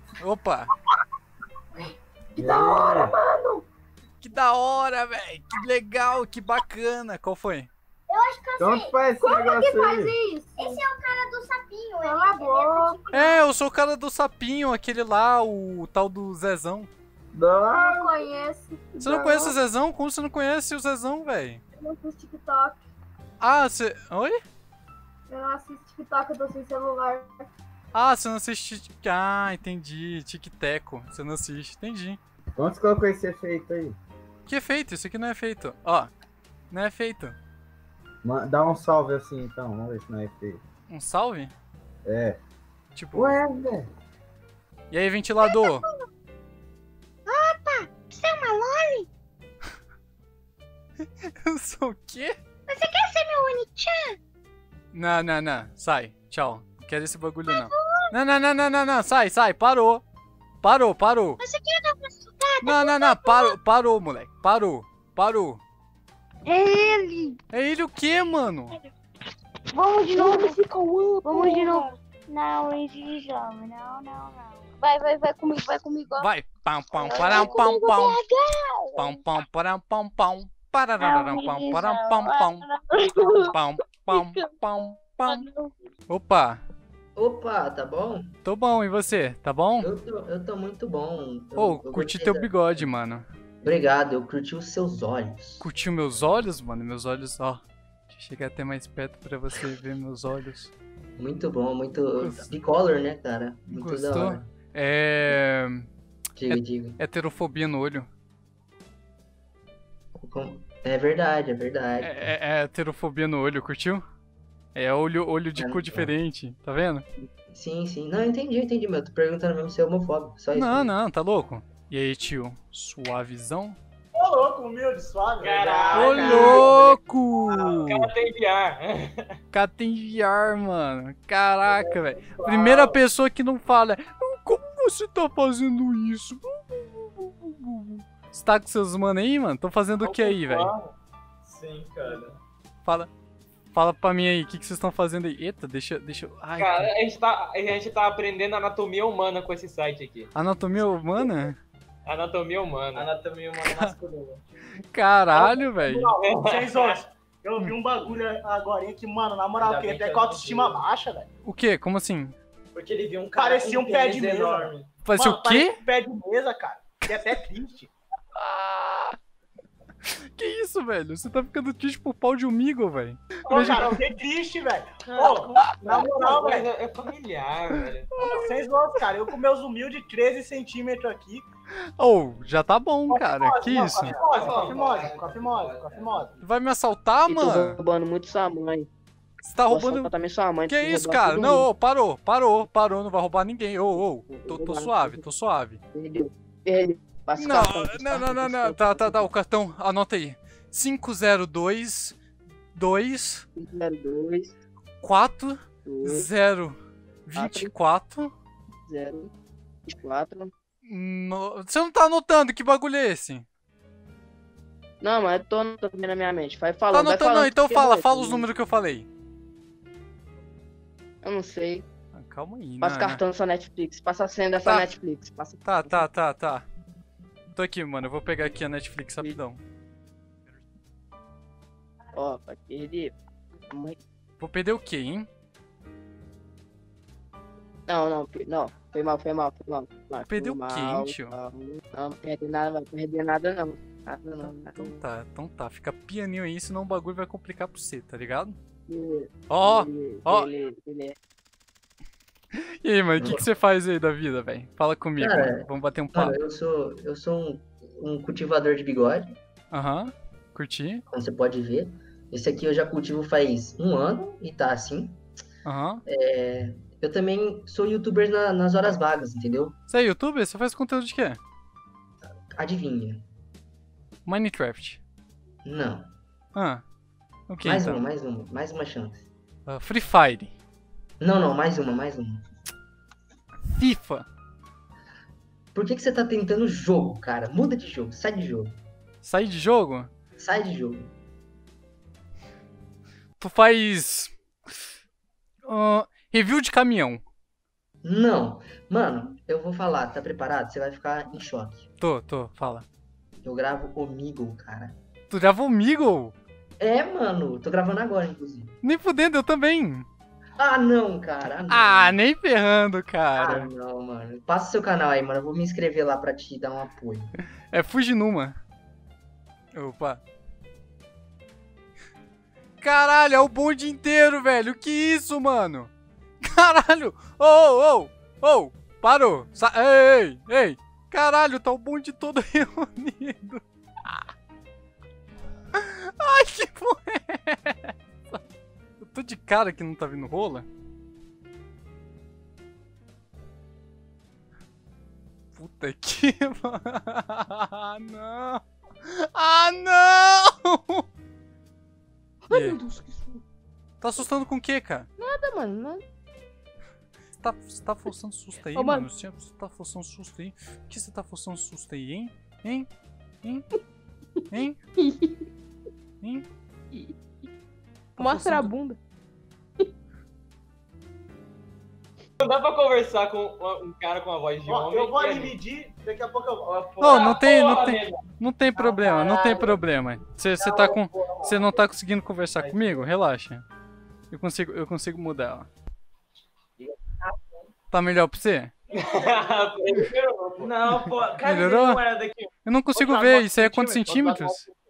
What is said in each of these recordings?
Opa! Que da hora, mano! Que da hora, velho! Que legal, que bacana! Qual foi? Eu acho que eu Então sei. faz esse Como que negócio faz aí. isso? Esse é o cara do sapinho. Cala a boca. É, eu sou o cara do sapinho, aquele lá, o tal do Zezão. Não, Não conheço. Você não conhece o Zezão? Como você não conhece o Zezão, velho? Eu não assisto TikTok. Ah, você... Oi? Eu não assisto TikTok, eu tô sem celular. Ah, você não assiste... Ah, entendi. Tic-teco. Você não assiste. Entendi. Onde você colocou esse efeito aí? Que efeito? Isso aqui não é feito. Ó, não é feito. Dá um salve assim então, vamos ver se não é efeito. Um salve? É. Tipo... Ué, velho. E aí, ventilador? Você é uma loli? Eu sou o quê? Você quer ser meu Oni-chan? Não, não, não. Sai. Tchau. Não quero esse bagulho, não. Não, não, não, não, não, não. Sai, sai. Parou. Parou, parou. Você quer dar uma soltada? Não, não, não. Parou, parou, moleque. Parou. Parou. É ele. É ele o quê, mano? Vamos de novo. Ficou Vamos de novo. Não, esse jogo. Não, não, não. Vai comigo, vai comigo. Vai. Pam, pam, param, pam, pam. Pam, pam, param, pam, pam. Parararam, pam, param, pam, pam. Pam, pam, pam, pam. Opa. Opa, tá bom? Tô bom, e você? Tá bom? Eu tô muito bom. Ô, Eu curti gostei teu da- bigode, mano. Obrigado, eu curti os seus olhos. Curtiu meus olhos, mano? Meus olhos, ó. Deixa eu chegar até mais perto pra você ver meus olhos. Muito bom, muito. Gost- Bicolor, né, cara? Muito da Gostou? hora. É. Diga, diga. Heterofobia no olho. É verdade, é verdade. É heterofobia no olho, curtiu? É olho de É, cor diferente, tá vendo? Sim, sim. Não, entendi, meu. Tô perguntando mesmo se é homofóbico. Só isso. Não, não, tá louco? E aí, tio? Suavizão? Ô, louco, humilde, suave. Ô, louco! O cara tem VR. Cara tem VR, mano. Caraca, velho. Primeira pessoa que não fala. Como você tá fazendo isso? Você tá com seus mano aí, mano? Tão fazendo o que aí, velho? Sim, cara. Fala pra mim aí, o que vocês estão fazendo aí? Eita, deixa eu... Ai, Cara, a gente tá aprendendo anatomia humana com esse site aqui. anatomia humana? Anatomia humana. Anatomia humana masculina. Caralho, velho. Vocês hoje, eu vi um bagulho agora que, mano, na moral, eu queria até com a autoestima baixa, velho. O quê? Como assim? Porque ele viu um cara Parecia um pé de pênis mesa. enorme. Parecia Mano, o quê? parecia um pé de mesa, cara. E até triste. Que isso, velho? Você tá ficando triste por pau de umigo, velho. Ô, cara, eu fiquei triste, velho. Ô, na moral, Mas velho. é familiar, velho. Vocês vão, cara. Eu com meus humildes 13 centímetros aqui. Oh, já tá bom, cara. Que isso? Cofimose. Vai me assaltar, E tô mano? roubando muito sua mãe. Você tá Vou roubando... assaltar também sua mãe. Que tô isso, roubando cara? todo Não, mundo. ô, parou. Não vai roubar ninguém. Ô, tô suave. Perdeu. Passa o Não, cartão, passa o cartão, não. passa o cartão. Tá, o cartão, anota aí. 502 2 02 4 2 0 24 0 24. Você não tá anotando, que bagulho é esse? Não, mas eu tô anotando na minha mente. Vai Tá falando, vai anotando não, falando. então porque fala eu os números que eu falei. Eu não sei. Ah, calma aí, Passa né? cartão da sua Netflix. Passa a senha da sua Tá. Netflix. Passa... Tá. Tô aqui, mano, eu vou pegar aqui a Netflix rapidão. Ó, vai perder. Mãe- Vou perder o quê, hein? Não. Foi mal. Perdeu o quê, tio? Não perde nada, não vai perder nada não. Nada não. Então tá, fica pianinho aí, senão o bagulho vai complicar pra você, tá ligado? Beleza, Ó, beleza. e aí, mano, o que você faz aí da vida, velho? Fala comigo, Cara, mano. Vamos bater um papo. Mano, eu sou um cultivador de bigode, Aham, curti. como você pode ver. Esse aqui eu já cultivo faz 1 ano e tá assim. Aham. Eu também sou youtuber nas horas vagas, entendeu? Você é youtuber? Você faz conteúdo de quê? Adivinha? Minecraft. Não. Ah, o que mais então? mais uma chance. Free Fire. Não, mais uma. FIFA. Por que você tá tentando jogo, cara? Muda de jogo, sai de jogo. Sair de jogo? Sai de jogo. Tu faz... review de caminhão. Não. Mano, eu vou falar, tá preparado? Você vai ficar em choque. Tô, fala. Eu gravo Omegle, cara. Tu grava o Meagle? É, mano, tô gravando agora, inclusive. Nem fudendo, eu também. Ah, não, cara. Não. Ah, nem ferrando, Ah, cara. não, mano. Passa seu canal aí, mano. Eu vou me inscrever lá pra te dar um apoio. É Fujinuma. Opa. Caralho, é o bonde inteiro, velho. Que isso, mano? Caralho. Ô. Parou. Ei. Caralho, tá o bonde todo reunido. Ai, que porra é essa? Eu tô de cara que não tá vindo rola. Puta que... Ah, não. Ah, não! Ai, meu Deus, que susto. Tá assustando com o quê, cara? Nada, mano. Nada. Você tá forçando susto aí, Ô, mano? mano. Você tá forçando susto aí? Por que você tá forçando susto aí, hein? Hein? Tá Mostra a forçando- bunda. Não dá pra conversar com um cara com a voz de Ó, homem. eu vou que é- ali medir, daqui a pouco eu vou. Não, não tem Porra, problema, não tem caralho. problema. Você não tá conseguindo conversar comigo? Relaxa. Eu consigo mudar, ó. Tá melhor pra você? Não, pô. Cara, Melhorou? não era daqui. Eu não consigo Outro ver, lado, isso aí é quantos centímetros?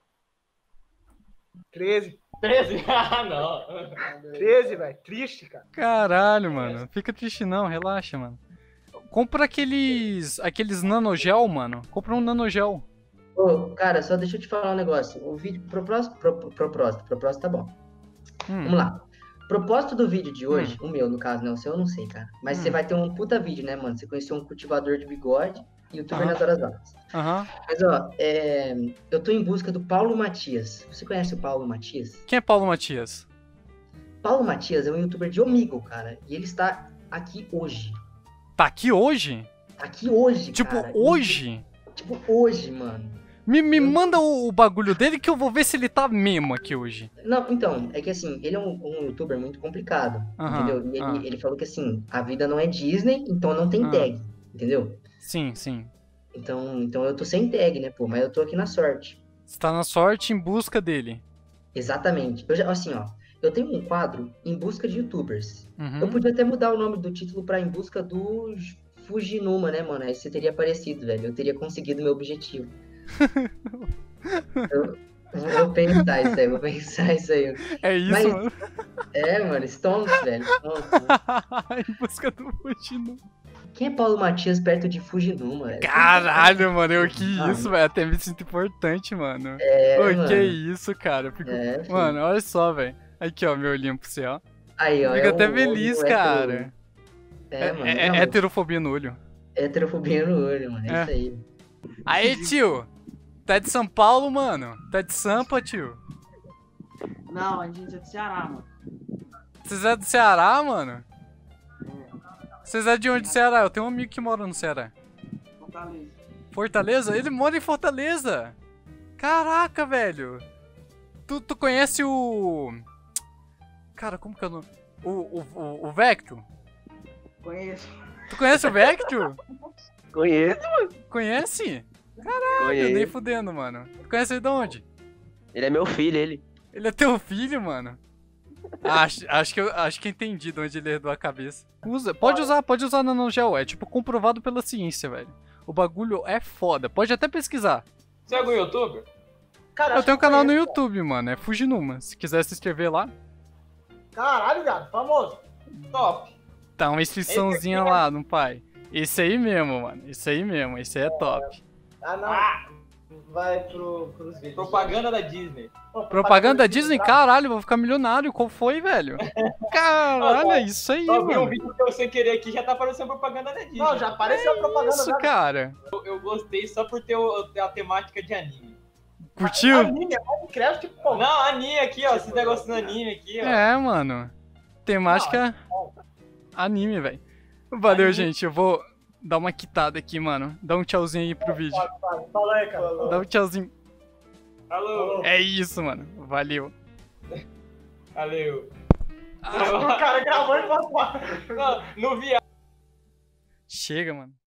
13. 13? Ah, não. 13, velho. Triste, cara. Caralho, mano. Fica triste não, relaxa, mano. Compra aqueles nanogel, mano. Compra um nanogel. Ô, cara, só deixa eu te falar um negócio. O vídeo. Propósito tá bom. Vamos lá. Propósito do vídeo de hoje, o meu, no caso, né? O seu eu não sei, cara. Mas você vai ter um puta vídeo, né, mano? Você conheceu um cultivador de bigode e youtuber Aham. nas horas vagas. Aham. Mas, ó, eu tô em busca do Paulo Matias. Você conhece o Paulo Matias? Quem é Paulo Matias? Paulo Matias é um youtuber de Omegle, cara. E ele está aqui hoje. Tá aqui hoje? Aqui hoje, Tipo, cara. hoje? Tipo, hoje, mano. Me manda o bagulho dele que eu vou ver se ele tá mesmo aqui hoje. Não, então, é que assim, ele é um youtuber muito complicado, Aham, entendeu? E ah. ele falou que assim, a vida não é Disney, então não tem Ah. tag, entendeu? Sim. Então eu tô sem tag, né, pô? Mas eu tô aqui na sorte. Você tá na sorte em busca dele. Exatamente. Assim, ó, eu tenho um quadro em busca de youtubers. Uhum. Eu podia até mudar o nome do título pra Em Busca do Fujinuma, né, mano? Aí você teria aparecido, velho. Eu teria conseguido meu objetivo. Eu vou pensar isso aí. É isso, Mas- mano. Mano, Stonks, velho. Stonks, mano. Em busca do Fujinuma. Quem é Paulo Matias perto de Fujinuma, velho? Caralho, mano. Que Ah. isso, velho. Até me sinto importante, mano. Ô, mano. que isso, cara. Eu fico... Filho. Mano, olha só, velho. Aqui, ó, meu olhinho pro céu. Aí, ó. Fico é até um feliz, olho cara. Mano. É não, heterofobia no olho. heterofobia no olho, mano. É É. isso aí. Aí, tio. Tá de São Paulo, mano? Tá de Sampa, tio? Não, a gente é do Ceará, mano. Vocês é do Ceará, mano? Vocês é de onde, Ceará? Eu tenho um amigo que mora no Ceará. Fortaleza. Fortaleza? Ele mora em Fortaleza? Caraca, velho. Tu conhece o... Cara, como que é o nome? O Vectro? Conheço. Tu conhece o Vectro? Conheço, Conhece? Caralho, nem conheço. fudendo, mano. Tu conhece ele de onde? Ele é meu filho, ele. Ele é teu filho, mano? Acho que eu entendi de onde ele herdou a cabeça. Pode usar nanogel, é tipo comprovado pela ciência, velho. O bagulho é foda, pode até pesquisar. Você é algum youtuber? Cara, Eu acho tenho um que eu canal no conheço. YouTube, mano, é Fujinuma. Se quiser se inscrever lá, Caralho, viado, famoso. Top. dá uma inscriçãozinha lá no pai. Esse aí mesmo, mano. Esse aí mesmo, esse aí é top. Ah, não. Vai pros vídeos. Propaganda da Disney. Pô, Propaganda da do Disney? Bravo. Caralho, vou ficar milionário. Qual foi, velho? Caralho, é isso aí, Eu vi um mano. vídeo que eu sem querer aqui, já tá aparecendo propaganda da Disney. Não, já apareceu a propaganda. Isso, já. cara. Eu gostei só por ter a temática de anime. Curtiu? Anime, é Minecraft, pô. Não, anime aqui, ó. Esses negócios do anime aqui, ó. É, mano. Temática anime, velho. Valeu, Anime. gente. Eu vou dar uma quitada aqui, mano. Dá um tchauzinho aí pro vídeo. Fala aí, cara. Dá um tchauzinho. Alô. É isso, mano. Valeu. Valeu. O cara gravou e passou. Não vi Chega, mano.